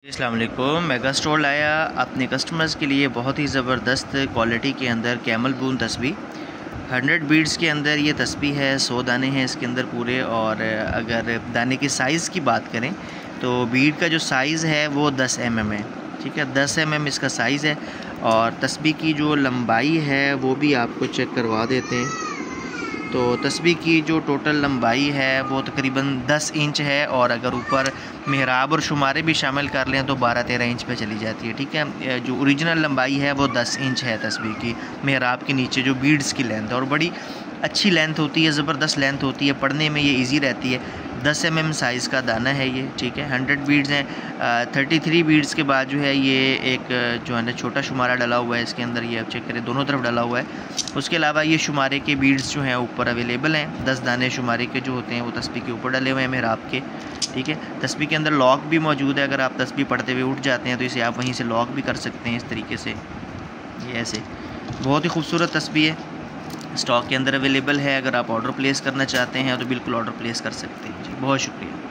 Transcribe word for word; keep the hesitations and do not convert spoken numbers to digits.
अस्सलाम वालेकुम। Mega store लाया अपने कस्टमर्स के लिए बहुत ही ज़बरदस्त क्वालिटी के अंदर कैमल बून तस्बीह हंड्रेड बीड्स के अंदर ये तस्बीह है। सौ दाने हैं इसके अंदर पूरे। और अगर दाने की साइज़ की बात करें तो बीड का जो साइज़ है वो दस एम एम है। ठीक है, दस एम एम इसका साइज़ है। और तस्बीह की जो लंबाई है वो भी आपको चेक करवा देते हैं। तो तस्बीह की जो टोटल लंबाई है वो तकरीबन दस इंच है। और अगर ऊपर मेहराब और शुमारे भी शामिल कर लें तो बारह तेरह इंच पे चली जाती है। ठीक है, जो ओरिजिनल लंबाई है वो दस इंच है तस्बीह की। मेहराब के नीचे जो बीड्स की लेंथ है, और बड़ी अच्छी लेंथ होती है, ज़बरदस्त लेंथ होती है, पढ़ने में ये इजी रहती है। दस एम एम साइज़ का दाना है ये। ठीक है, हंड्रेड बीड्स हैं। थर्टी थ्री बीड्स के बाद जो है ये एक जो है ना छोटा शुमारा डला हुआ है इसके अंदर। ये आप चेक करें, दोनों तरफ डला हुआ है। उसके अलावा ये शुमारे के बीड्स जो हैं ऊपर अवेलेबल हैं। दस दाने शुमारे के जो होते हैं वो तस्बीह के ऊपर डले हुए हैं मेहराब के। ठीक है, तस्बीह के अंदर लॉक भी मौजूद है। अगर आप तस्बीह पढ़ते हुए उठ जाते हैं तो इसे आप वहीं से लॉक भी कर सकते हैं इस तरीके से। ये ऐसे बहुत ही खूबसूरत तस्बीह है, स्टॉक के अंदर अवेलेबल है। अगर आप ऑर्डर प्लेस करना चाहते हैं तो बिल्कुल ऑर्डर प्लेस कर सकते हैं। जी, बहुत शुक्रिया।